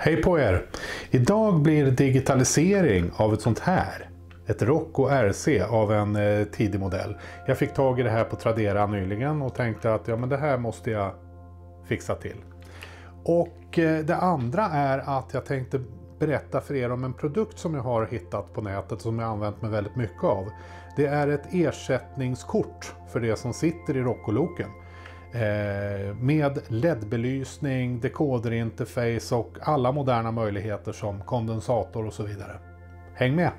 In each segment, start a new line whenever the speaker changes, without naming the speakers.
Hej på er! Idag blir det digitalisering av ett sånt här. Ett Rocco RC av en tidig modell. Jag fick tag i det här på Tradera nyligen och tänkte att men det här måste jag fixa till. Och det andra är att jag tänkte berätta för er om en produkt som jag har hittat på nätet som jag har använt mig väldigt mycket av. Det är ett ersättningskort för det som sitter i Rocco-loken. Med LED-belysning, dekoderinterface och alla moderna möjligheter som kondensator och så vidare. Häng med!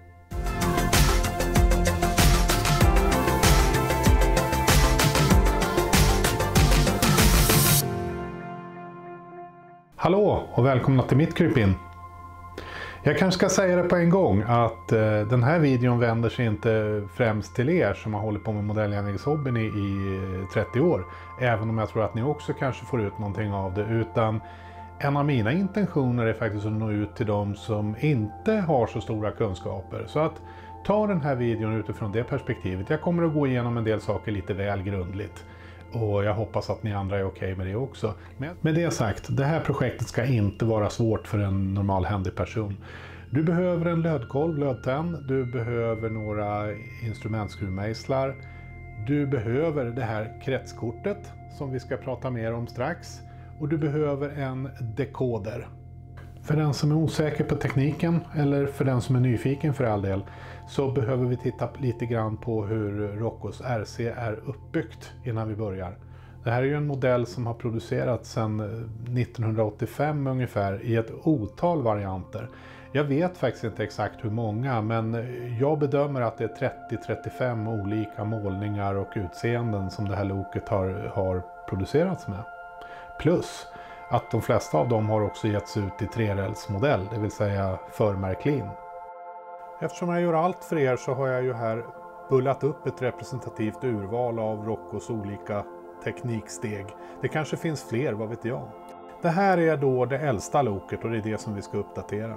Hallå och välkomna till mitt krypin! Jag kanske ska säga det på en gång att den här videon vänder sig inte främst till er som har hållit på med modelljärnvägshobbyn i 30 år. Även om jag tror att ni också kanske får ut någonting av det. Utan en av mina intentioner är faktiskt att nå ut till de som inte har så stora kunskaper. Så att ta den här videon utifrån det perspektivet. Jag kommer att gå igenom en del saker lite väl grundligt. Och jag hoppas att ni andra är okej med det också. Med det sagt, det här projektet ska inte vara svårt för en normalhändig person. Du behöver en lödkolv, lödtänd. Du behöver några instrumentskruvmejslar. Du behöver det här kretskortet som vi ska prata mer om strax. Och du behöver en dekoder. För den som är osäker på tekniken, eller för den som är nyfiken för all del, så behöver vi titta lite grann på hur Roccos RC är uppbyggt innan vi börjar. Det här är ju en modell som har producerats sedan 1985 ungefär i ett otal varianter. Jag vet faktiskt inte exakt hur många, men jag bedömer att det är 30-35 olika målningar och utseenden som det här loket har producerats med. Plus att de flesta av dem har också getts ut i 3-rälsmodell, det vill säga förmärklin. Eftersom jag gör allt för er så har jag ju här bullat upp ett representativt urval av Roccos olika tekniksteg. Det kanske finns fler, vad vet jag. Det här är då det äldsta loket och det är det som vi ska uppdatera.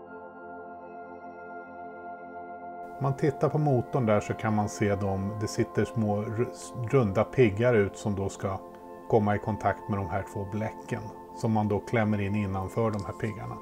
Om man tittar på motorn där så kan man se det sitter små runda piggar ut som då ska komma i kontakt med de här två bläcken som man då klämmer in innanför de här piggarna.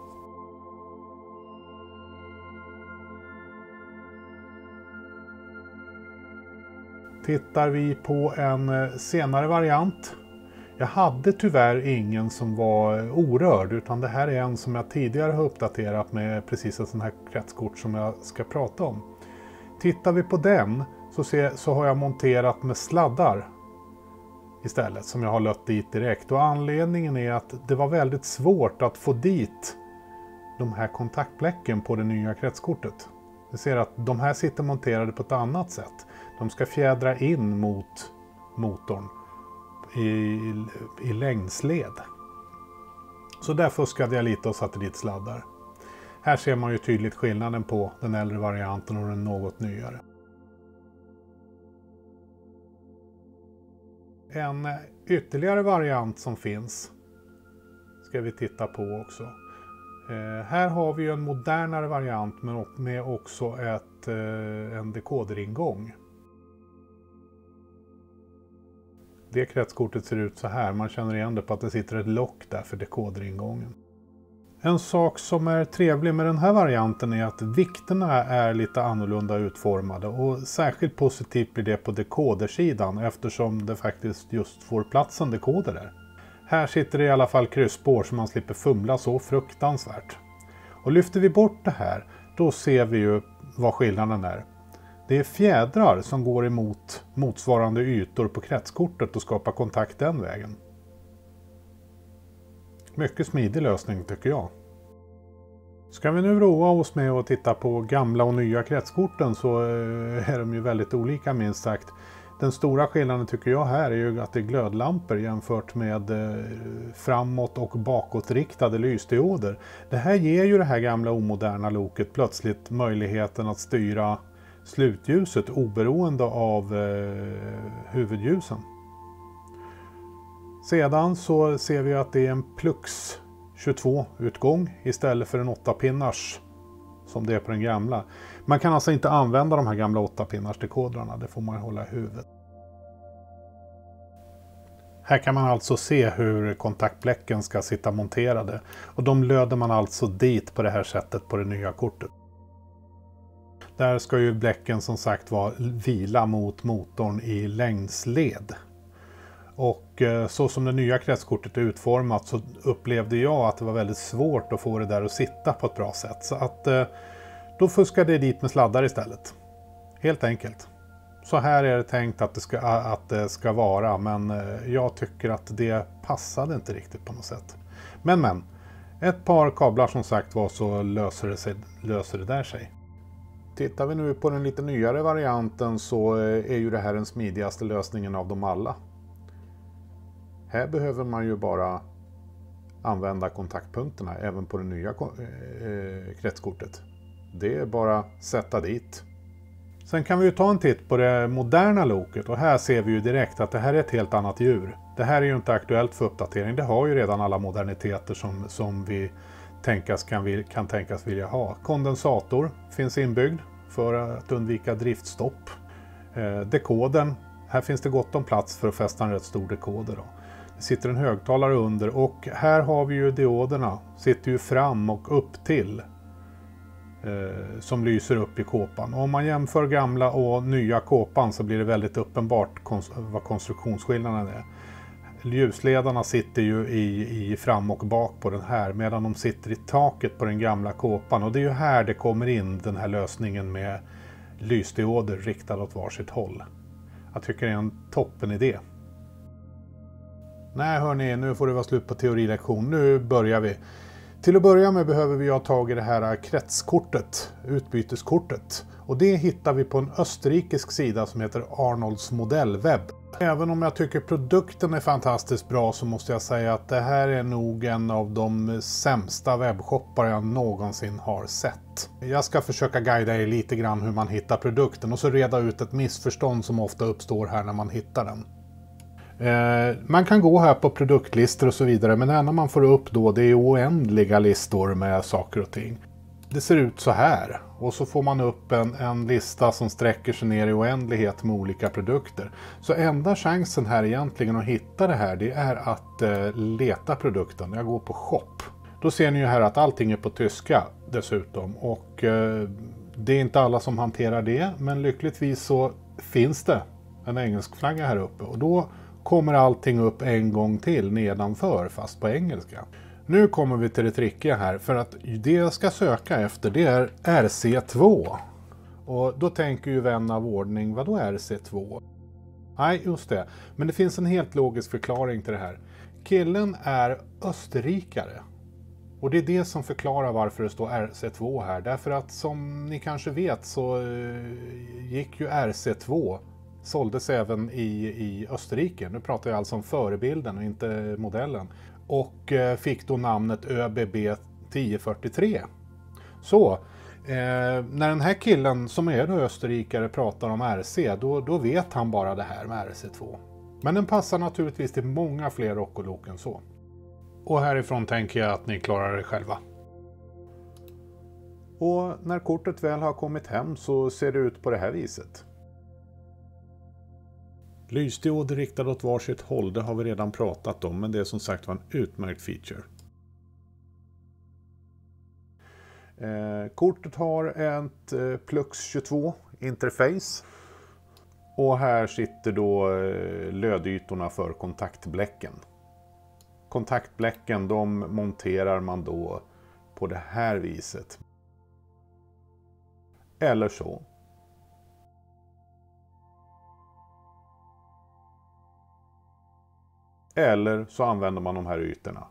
Tittar vi på en senare variant. Jag hade tyvärr ingen som var orörd, utan det här är en som jag tidigare har uppdaterat med precis ett sån här kretskort som jag ska prata om. Tittar vi på den så har jag monterat med sladdar istället som jag har lött dit direkt. Och anledningen är att det var väldigt svårt att få dit de här kontaktbläcken på det nya kretskortet. Vi ser att de här sitter monterade på ett annat sätt. De ska fjädra in mot motorn i längdsled. Så där fuskade jag lite och satte dit sladdar. Här ser man ju tydligt skillnaden på den äldre varianten och den något nyare. En ytterligare variant som finns ska vi titta på också. Här har vi en modernare variant med också en dekoderingång. Det kretskortet ser ut så här. Man känner igen det på att det sitter ett lock där för dekoderingången. En sak som är trevlig med den här varianten är att vikterna är lite annorlunda utformade. Och särskilt positivt blir det på dekodersidan eftersom det faktiskt just får plats en dekoder där. Här sitter det i alla fall kryssspår så man slipper fumla så fruktansvärt. Och lyfter vi bort det här, då ser vi ju vad skillnaden är. Det är fjädrar som går emot motsvarande ytor på kretskortet och skapar kontakt den vägen. Mycket smidig lösning tycker jag. Ska vi nu roa oss med att titta på gamla och nya kretskorten så är de ju väldigt olika minst sagt. Den stora skillnaden tycker jag här är ju att det är glödlampor jämfört med framåt- och bakåtriktade lysdioder. Det här ger ju det här gamla omoderna loket plötsligt möjligheten att styra slutljuset oberoende av huvudljusen. Sedan så ser vi att det är en Plux 22-utgång istället för en 8-pinnars som det är på den gamla. Man kan alltså inte använda de här gamla 8-pinnars dekodrarna, det får man hålla i huvudet. Här kan man alltså se hur kontaktbläcken ska sitta monterade. Och de löder man alltså dit på det här sättet på det nya kortet. Där ska ju bläcken som sagt vila mot motorn i längdsled. Och så som det nya kretskortet är utformat så upplevde jag att det var väldigt svårt att få det där att sitta på ett bra sätt. Så att då fuskade jag dit med sladdar istället. Helt enkelt. Så här är det tänkt att det ska vara, men jag tycker att det passade inte riktigt på något sätt. Men, ett par kablar som sagt var så löser det där sig. Tittar vi nu på den lite nyare varianten så är ju det här den smidigaste lösningen av dem alla. Här behöver man ju bara använda kontaktpunkterna även på det nya kretskortet. Det är bara sätta dit. Sen kan vi ju ta en titt på det moderna loket och här ser vi ju direkt att det här är ett helt annat djur. Det här är ju inte aktuellt för uppdatering. Det har ju redan alla moderniteter som vi kan tänkas vilja ha. Kondensator finns inbyggd för att undvika driftstopp. Dekodern, här finns det gott om plats för att fästa en rätt stor dekoder då. Det sitter en högtalare under och här har vi ju dioderna. Sitter ju fram och upp till. Som lyser upp i kåpan. Och om man jämför gamla och nya kåpan så blir det väldigt uppenbart vad konstruktionsskillnaden är. Ljusledarna sitter ju i fram och bak på den här medan de sitter i taket på den gamla kåpan. Och det är ju här det kommer in den här lösningen med lysdioder riktade åt varsitt håll. Jag tycker det är en toppen idé. Nej hörni, nu får det vara slut på teorilektion. Nu börjar vi. Till att börja med behöver vi ha tag i det här kretskortet, utbyteskortet. Och det hittar vi på en österrikisk sida som heter Arnolds modellwebb. Även om jag tycker produkten är fantastiskt bra så måste jag säga att det här är nog en av de sämsta webbshoppar jag någonsin har sett. Jag ska försöka guida er lite grann hur man hittar produkten och så reda ut ett missförstånd som ofta uppstår här när man hittar den. Man kan gå här på produktlistor och så vidare, men det enda man får upp då det är oändliga listor med saker och ting. Det ser ut så här och så får man upp en lista som sträcker sig ner i oändlighet med olika produkter. Så enda chansen här egentligen att hitta det här det är att leta produkten. Jag går på shop. Då ser ni ju här att allting är på tyska dessutom och det är inte alla som hanterar det, men lyckligtvis så finns det en engelsk flagga här uppe och då kommer allting upp en gång till nedanför fast på engelska. Nu kommer vi till det trickiga här för att det jag ska söka efter det är RC2. Och då tänker ju vän av ordning, vad då RC2? Nej, just det. Men det finns en helt logisk förklaring till det här. Killen är österrikare. Och det är det som förklarar varför det står RC2 här. Därför att som ni kanske vet så gick ju RC2 såldes även i Österrike. Nu pratar jag alltså om förebilden och inte modellen. Och fick då namnet ÖBB 1043. Så när den här killen som är då österrikare pratar om RC då vet han bara det här med RC2. Men den passar naturligtvis till många fler rockolok än så. Och härifrån tänker jag att ni klarar det själva. Och när kortet väl har kommit hem så ser det ut på det här viset. Lysdioder riktade åt varsitt håll, det har vi redan pratat om, men det är som sagt var en utmärkt feature. Kortet har ett Plux 22 interface. Och här sitter då lödytorna för kontaktbläcken. Kontaktbläcken de monterar man då på det här viset. Eller så. Eller så använder man de här ytorna.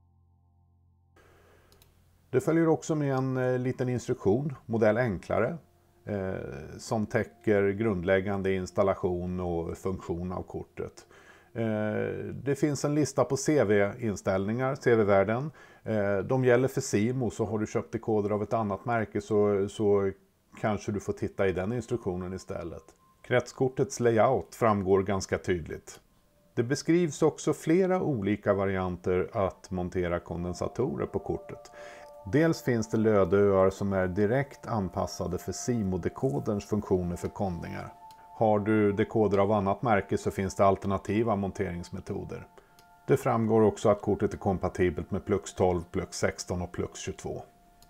Det följer också med en liten instruktion, modell enklare, som täcker grundläggande installation och funktion av kortet. Det finns en lista på CV-inställningar, CV-värden. De gäller för Simo, så har du köpt dekoder av ett annat märke så kanske du får titta i den instruktionen istället. Kretskortets layout framgår ganska tydligt. Det beskrivs också flera olika varianter att montera kondensatorer på kortet. Dels finns det lödöar som är direkt anpassade för Simo-dekoderns funktioner för kondningar. Har du dekoder av annat märke så finns det alternativa monteringsmetoder. Det framgår också att kortet är kompatibelt med Plux 12, Plux 16 och Plux 22.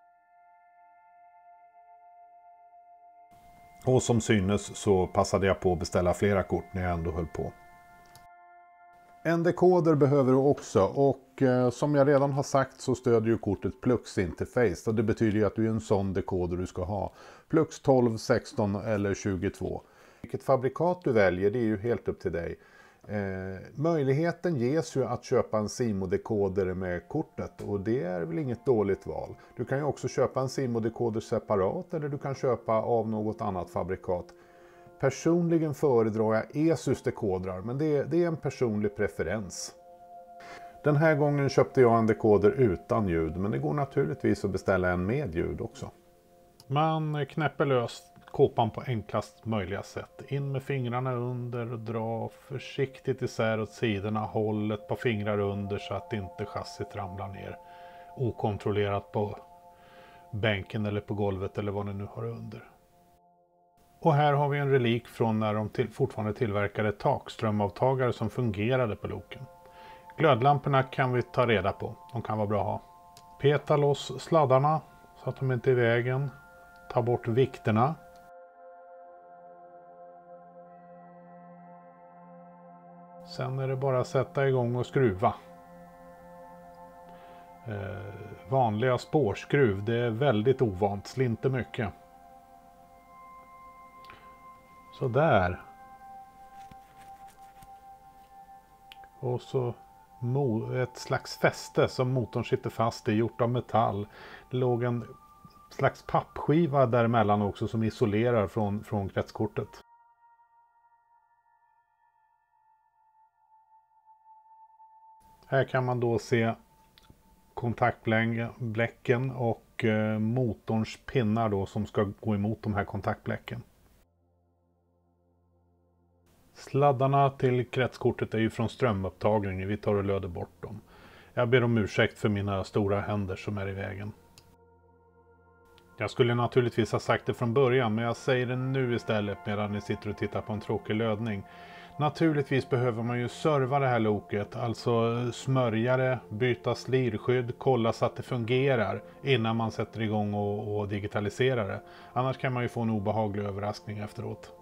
Och som synes så passade jag på att beställa flera kort när jag ändå höll på. En dekoder behöver du också, och som jag redan har sagt så stödjer ju kortet Plux interface. Och det betyder ju att det är en sån dekoder du ska ha. Plux 12, 16 eller 22. Vilket fabrikat du väljer, det är ju helt upp till dig. Möjligheten ges ju att köpa en SIMO-dekoder med kortet, och det är väl inget dåligt val. Du kan ju också köpa en SIMO-dekoder separat, eller du kan köpa av något annat fabrikat. Personligen föredrar jag ESUS dekodrar, men det är en personlig preferens. Den här gången köpte jag en dekoder utan ljud, men det går naturligtvis att beställa en med ljud också. Man knäpper lös kåpan på enklast möjliga sätt. In med fingrarna under och dra försiktigt isär åt sidorna. Håll ett par fingrar under så att inte chassit ramlar ner okontrollerat på bänken eller på golvet eller vad ni nu har under. Och här har vi en relik från när de fortfarande tillverkade takströmavtagare som fungerade på loken. Glödlamporna kan vi ta reda på. De kan vara bra att ha. Peta loss sladdarna så att de inte är i vägen. Ta bort vikterna. Sen är det bara att sätta igång och skruva. Vanliga spårskruv, det är väldigt ovant, slinter mycket. Så där. Och så ett slags fäste som motorn sitter fast i, gjort av metall. Det låg en slags pappskiva däremellan också som isolerar från kretskortet. Här kan man då se kontaktbläcken och motorns pinnar då som ska gå emot de här kontaktbläcken. Sladdarna till kretskortet är ju från strömupptagningen. Vi tar och löder bort dem. Jag ber om ursäkt för mina stora händer som är i vägen. Jag skulle naturligtvis ha sagt det från början, men jag säger det nu istället medan ni sitter och tittar på en tråkig lödning. Naturligtvis behöver man ju serva det här loket, alltså smörja det, byta slirskydd, kolla så att det fungerar innan man sätter igång och digitaliserar det. Annars kan man ju få en obehaglig överraskning efteråt.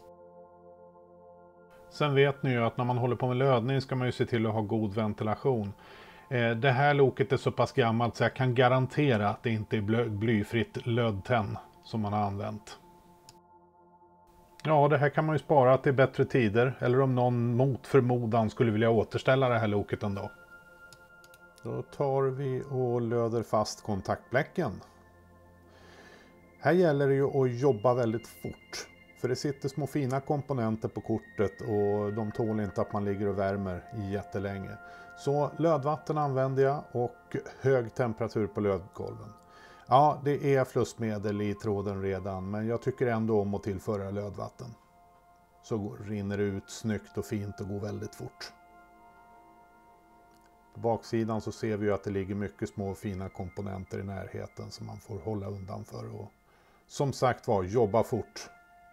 Sen vet ni ju att när man håller på med lödning ska man ju se till att ha god ventilation. Det här loket är så pass gammalt så jag kan garantera att det inte är blyfritt lödtenn som man har använt. Ja, det här kan man ju spara till bättre tider, eller om någon mot förmodan skulle vilja återställa det här loket en dag. Då tar vi och löder fast kontaktbläcken. Här gäller det ju att jobba väldigt fort. För det sitter små fina komponenter på kortet och de tål inte att man ligger och värmer jättelänge. Så lödvatten använder jag och hög temperatur på lödgolven. Ja, det är flussmedel i tråden redan, men jag tycker ändå om att tillföra lödvatten. Så rinner det ut snyggt och fint och går väldigt fort. På baksidan så ser vi ju att det ligger mycket små fina komponenter i närheten som man får hålla undan för. Och som sagt var, jobba fort.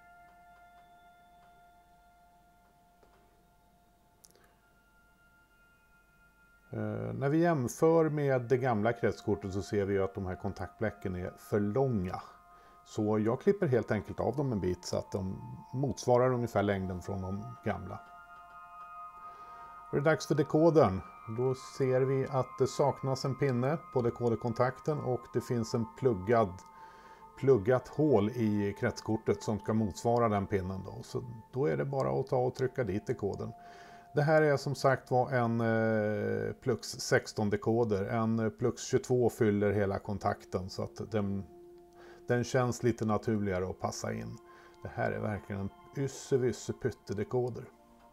När vi jämför med det gamla kretskortet så ser vi att de här kontaktbläcken är för långa. Så jag klipper helt enkelt av dem en bit så att de motsvarar ungefär längden från de gamla. Det är dags för dekodern. Då ser vi att det saknas en pinne på dekoderkontakten och det finns en pluggat hål i kretskortet som ska motsvara den pinnen. Så då är det bara att ta och trycka dit dekodern. Det här är som sagt var en Plux 16 dekoder. En Plux 22 fyller hela kontakten så att den känns lite naturligare att passa in. Det här är verkligen en ysse pyttedekoder.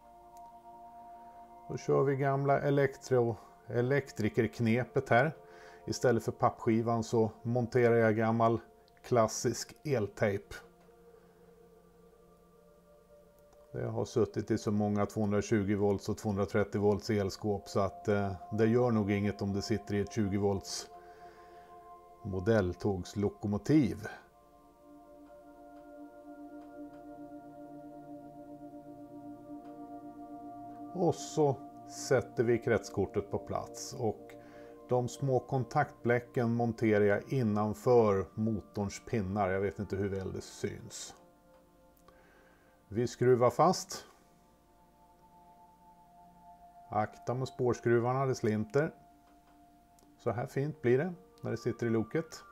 Då kör vi gamla elektrikerknepet här. Istället för pappskivan så monterar jag gammal klassisk eltejp. Det har suttit i så många 220 volts och 230 volts elskåp så att det gör nog inget om det sitter i ett 20 volts modelltågslokomotiv. Och så sätter vi kretskortet på plats och de små kontaktbläcken monterar jag innanför motorns pinnar. Jag vet inte hur väl det syns. Vi skruvar fast. Akta med spårskruvarna, det slinter. Så här fint blir det när det sitter i loket.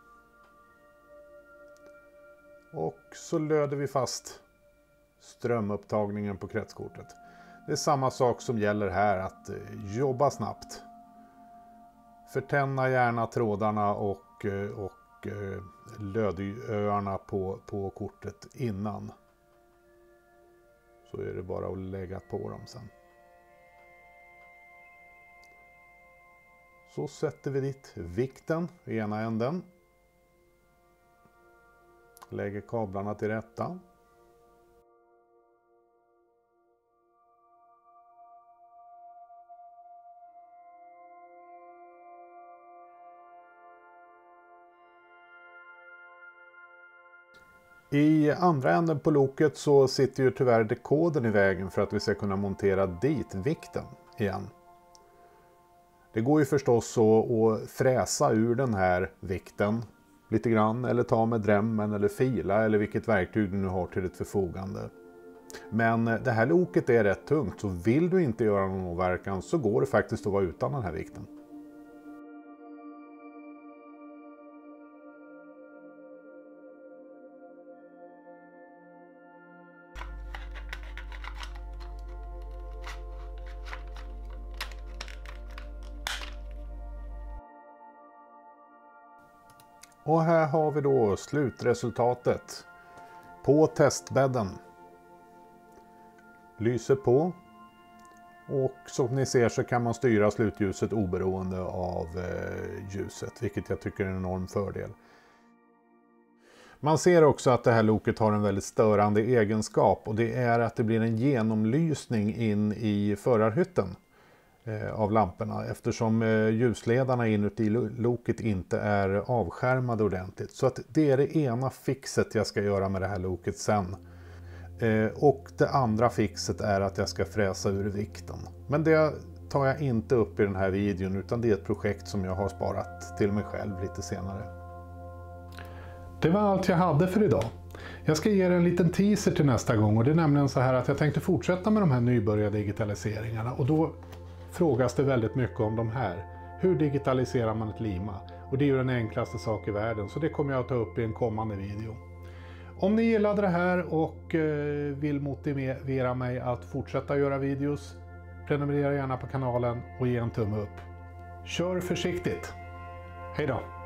Och så löder vi fast strömupptagningen på kretskortet. Det är samma sak som gäller här, att jobba snabbt. Förtänna gärna trådarna och lödöarna på kortet innan. Så är det bara att lägga på dem sen. Så sätter vi dit vikten i ena änden. Lägger kablarna till rätta. I andra änden på loket så sitter ju tyvärr dekodern i vägen för att vi ska kunna montera dit vikten igen. Det går ju förstås att fräsa ur den här vikten lite grann, eller ta med drämmen eller fila eller vilket verktyg du nu har till ditt förfogande. Men det här loket är rätt tungt, så vill du inte göra någon åverkan så går det faktiskt att vara utan den här vikten. Och här har vi då slutresultatet på testbädden. Lyser på och som ni ser så kan man styra slutljuset oberoende av ljuset, vilket jag tycker är en enorm fördel. Man ser också att det här loket har en väldigt störande egenskap, och det är att det blir en genomlysning in i förarhytten av lamporna, eftersom ljusledarna inuti loket inte är avskärmade ordentligt. Så att det är det ena fixet jag ska göra med det här loket sen. Och det andra fixet är att jag ska fräsa ur vikten. Men det tar jag inte upp i den här videon, utan det är ett projekt som jag har sparat till mig själv lite senare. Det var allt jag hade för idag. Jag ska ge er en liten teaser till nästa gång, och det är nämligen så här att jag tänkte fortsätta med de här nybörjardigitaliseringarna, och då frågas det väldigt mycket om de här. Hur digitaliserar man ett lima? Och det är ju den enklaste sak i världen, så det kommer jag att ta upp i en kommande video. Om ni gillade det här och vill motivera mig att fortsätta göra videos, prenumerera gärna på kanalen och ge en tumme upp. Kör försiktigt! Hej då!